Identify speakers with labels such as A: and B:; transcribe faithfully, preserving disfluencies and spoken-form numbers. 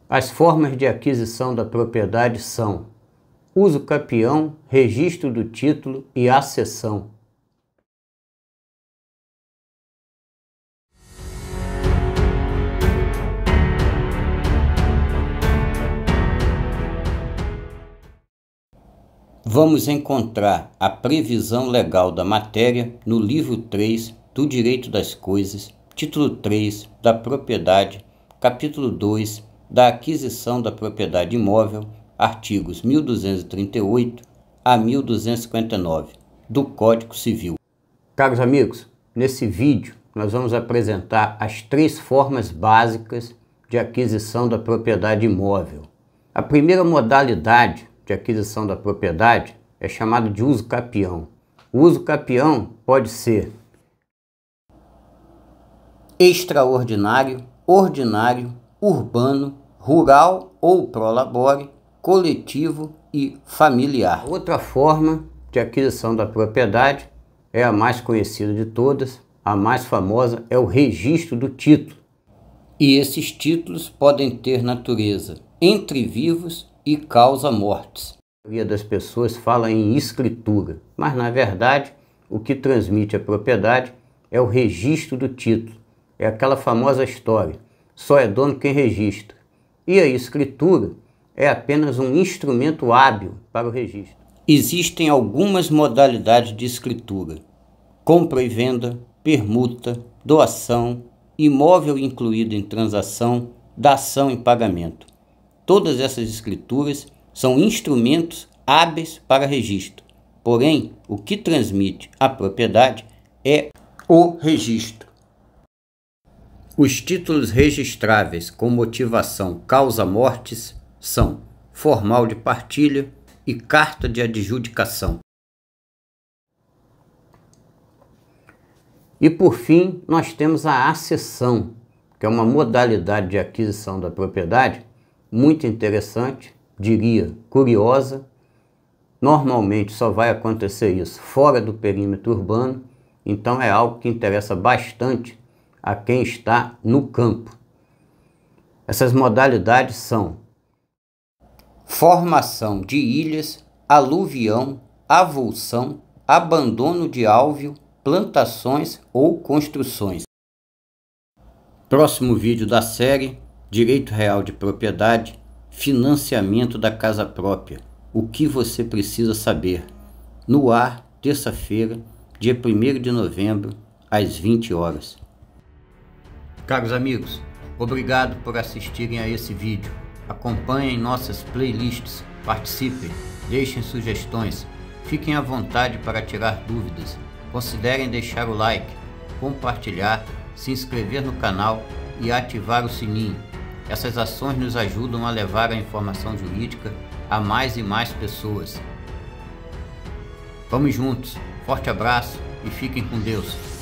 A: As formas de aquisição da propriedade são uso capião, registro do título e accessão. Vamos encontrar a previsão legal da matéria no livro três do Direito das Coisas, título três da propriedade, capítulo dois da aquisição da propriedade imóvel, artigos mil duzentos e trinta e oito a mil duzentos e cinquenta e nove do Código Civil. Caros amigos, nesse vídeo nós vamos apresentar as três formas básicas de aquisição da propriedade imóvel. A primeira modalidade de aquisição da propriedade é chamado de uso capião. O uso capião pode ser extraordinário, ordinário, urbano, rural ou pro labore, coletivo e familiar. Outra forma de aquisição da propriedade é a mais conhecida de todas, a mais famosa, é o registro do título. E esses títulos podem ter natureza entre vivos e causa mortes. A maioria das pessoas fala em escritura, mas na verdade o que transmite a propriedade é o registro do título. É aquela famosa história, só é dono quem registra. E a escritura é apenas um instrumento hábil para o registro. Existem algumas modalidades de escritura: compra e venda, permuta, doação, imóvel incluído em transação, dação em pagamento. Todas essas escrituras são instrumentos hábeis para registro, porém, o que transmite a propriedade é o registro. Os títulos registráveis com motivação causa-mortes são formal de partilha e carta de adjudicação. E por fim, nós temos a accessão, que é uma modalidade de aquisição da propriedade muito interessante, diria curiosa. Normalmente só vai acontecer isso fora do perímetro urbano, então é algo que interessa bastante a quem está no campo. Essas modalidades são formação de ilhas, aluvião, avulsão, abandono de alvio, plantações ou construções. Próximo vídeo da série: Direito Real de Propriedade, financiamento da casa própria. O que você precisa saber? No ar, terça-feira, dia primeiro de novembro, às vinte horas. Caros amigos, obrigado por assistirem a esse vídeo. Acompanhem nossas playlists, participem, deixem sugestões, fiquem à vontade para tirar dúvidas. Considerem deixar o like, compartilhar, se inscrever no canal e ativar o sininho. Essas ações nos ajudam a levar a informação jurídica a mais e mais pessoas. Vamos juntos, forte abraço e fiquem com Deus.